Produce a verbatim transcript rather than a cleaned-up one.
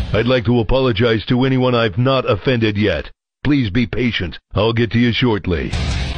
I'd like to apologize to anyone I've not offended yet. Please be patient. I'll get to you shortly.